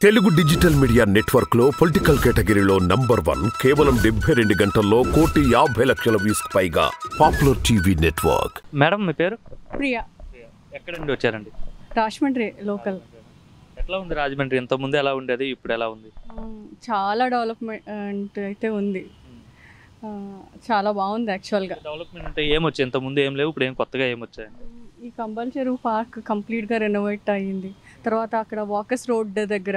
Telugu digital media network లో political కేటగిరీలో number 1 కేవలం 72 గంటల్లో 1,50,00,000 వ్యూస్ పైగా పాపులర్ టీవీ నెట్వర్క్. మేడం మీ పేరు? ప్రియా. ఎక్కడ నుండి వచ్చారండి? రాజమండ్రి లోకల్. ఎట్లా ఉంది రాజమండ్రి? ఇంత ముందు ఎలా ఉండేది, ఇప్పుడు ఎలా ఉంది? చాలా డెవలప్మెంట్ అయితే ఉంది. చాలా బాగుంది యాక్చువల్గా. డెవలప్మెంట్ అంటే ఏమొచ్చాయి? ఇంత ముందు ఏం లేవు, ఇప్పుడు ఏం కొత్తగా ఏమొచ్చాయండి? ఈ కంబల్ చెరువు పార్క్ కంప్లీట్గా రెనోవేట్ అయ్యింది. తర్వాత అక్కడ వాకర్స్ రోడ్ దగ్గర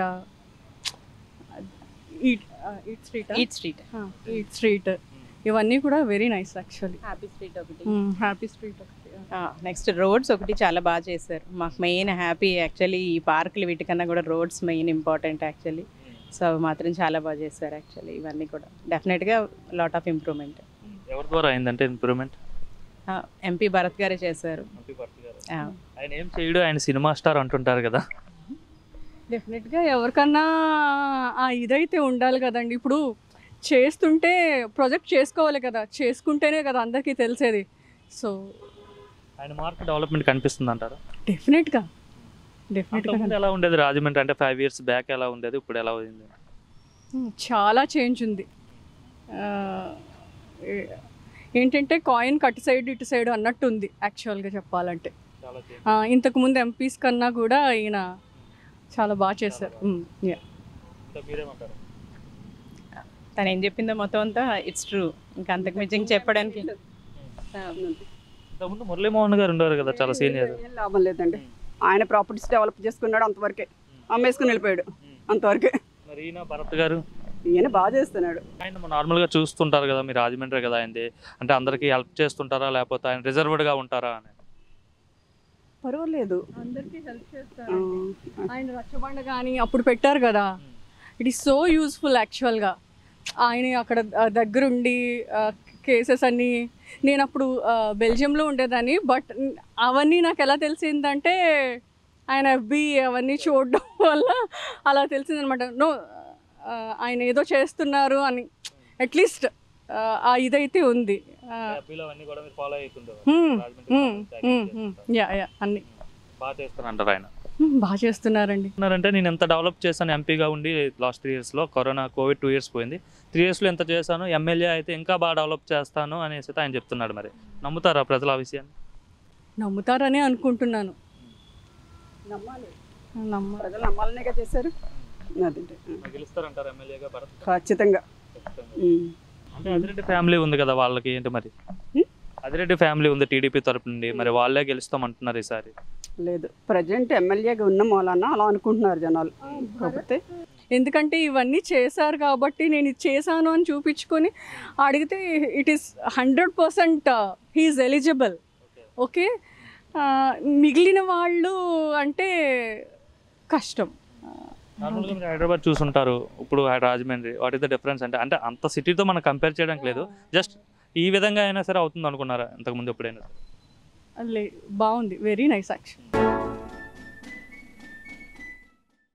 ఈట్ స్ట్రీట్ ఇవన్నీ కూడా very nice actually. Happy street ఒకటి. నెక్స్ట్ రోడ్స్ ఒకటి చాలా బాగా చేశారు. మాకు మెయిన్ హ్యాపీ యాక్చువల్లీ ఈ పార్కులు వీటికన్నా కూడా roads main important actually. So అవి మాత్రం చాలా బాగా చేశారు యాక్చువల్లీ. ఇవన్నీ కూడా డెఫినెట్గా లాట్ ఆఫ్ ఇంప్రూవ్మెంట్. ఎవరి ద్వారా అయిందంటే ఇంప్రూవ్మెంట్? ఎంపీ భరత్ గారే చేశారు. ఆయన ఏం చేయడు, ఆయన సినిమా స్టార్ అంటుంటారు కదా. డెఫినెట్గా ఎవరికన్నా ఇదైతే ఉండాలి కదండి. ఇప్పుడు చేస్తుంటే ప్రొజెక్ట్ చేసుకోవాలి కదా, చేసుకుంటేనే కదా అందరికీ తెలిసేది. సో ఆయన మార్క్ డెవలప్మెంట్ కనిపిస్తుంది అంటారు? డెఫినెట్గా ఎలా ఉండేది రాజమండ్రి అంటే 5 years బ్యాక్ ఎలా ఉండేది, ఇప్పుడు ఎలా ఉంది? చాలా చేంజ్ ఉంది. ఏంటంటే కాయిన్ కట్ సైడ్ ఇటు సైడ్ అన్నట్టు ఉంది యాక్చువల్గా చెప్పాలంటే. ఇంతకుముందు ఎంపీస్ కన్నా కూడా ఈయన చాలా బాగా చేశారు. తను ఏం చెప్పిందో మొత్తం అంతా ఇట్స్ ట్రూ. ఇంకా అంతకు మించి చెప్పడానికి మురళీమోహన్ గారు ఉండేవారు కదా, చాలా సీనియర్. లాభం లేదండి. ఆయన ప్రాపర్టీస్ డెవలప్ చేసుకున్నాడు, అంతవరకే. అమ్మేసుకుని వెళ్ళిపోయాడు, అంతవరకే. మరి ఈయన భరత్ గారు ఈయన బాగా చేస్తున్నాడు. ఆయన నార్మల్గా చూస్తుంటారు కదా, మీరు రాజమండ్రి కదా అయింది అంటే అందరికీ హెల్ప్ చేస్తుంటారా లేకపోతే ఆయన రిజర్వ్డ్గా ఉంటారా అని? పర్వాలేదు, అందరికీ హెల్ప్ చేస్తారు. ఆయన రచ్చబండ కానీ అప్పుడు పెట్టారు కదా, ఇట్ ఈస్ సో యూస్ఫుల్ యాక్చువల్గా. ఆయన అక్కడ దగ్గరుండి కేసెస్ అన్నీ, నేను అప్పుడు బెల్జియంలో ఉండేదాన్ని, బట్ అవన్నీ నాకు ఎలా తెలిసిందంటే ఆయన ఎఫ్బి అవన్నీ చూడడం వల్ల అలా తెలిసిందనమాట. నో, ఆయన ఏదో చేస్తున్నారు అని అట్లీస్ట్ ఇదైతే ఉంది. అన్ని బాగా చేస్తున్నారండి. అంటే నేను ఎంత డెవలప్ చేశాను ఎంపీగా ఉండి లాస్ట్ 3 yearsలో, కోవిడ్ 2 years పోయింది, 3 yearsలో ఎంత చేశాను, ఎమ్మెల్యే అయితే ఇంకా బాగా డెవలప్ చేస్తాను అనేసి ఆయన చెప్తున్నాడు. మరి నమ్ముతారా ప్రజలు ఆ విషయాన్ని? నమ్ముతారని అనుకుంటున్నాను. ప్రజలు నమ్మాలనేగా చేశారు. గెలుస్తారంటారు ఎమ్మెల్యేగా భరత్? ఖచ్చితంగా. అంటే అదిరెడ్డి ఫ్యామిలీ ఉంది కదా, వాళ్ళకి ఏంటి మరి? అదిరెడ్డి ఫ్యామిలీ ఉంది టీడీపీ తరపు నుండి, మరి వాళ్ళే గెలుస్తామంటున్నారు ఈసారి. లేదు, ప్రజెంట్ ఎమ్మెల్యేగా ఉన్న మూలాన అలా అనుకుంటున్నారు జనాలు. కాకపోతే ఎందుకంటే ఇవన్నీ చేశారు కాబట్టి నేను ఇది చేశాను అని చూపించుకొని అడిగితే it is 100% he is eligible. Okay, మిగిలిన వాళ్ళు అంటే కష్టం. నార్మల్గా మీరు హైదరాబాద్ చూసుంటారు, ఇప్పుడు Rajahmundry, what is the difference? అంటే అంత సిటీతో మనం కంపేర్ చేయడానికి లేదు, జస్ట్ ఈ విధంగా అయినా సరే అవుతుంది అనుకున్నారా ఇంతకుముందు ఎప్పుడైనా? బాగుంది, వెరీ నైస్ యాక్చువల్.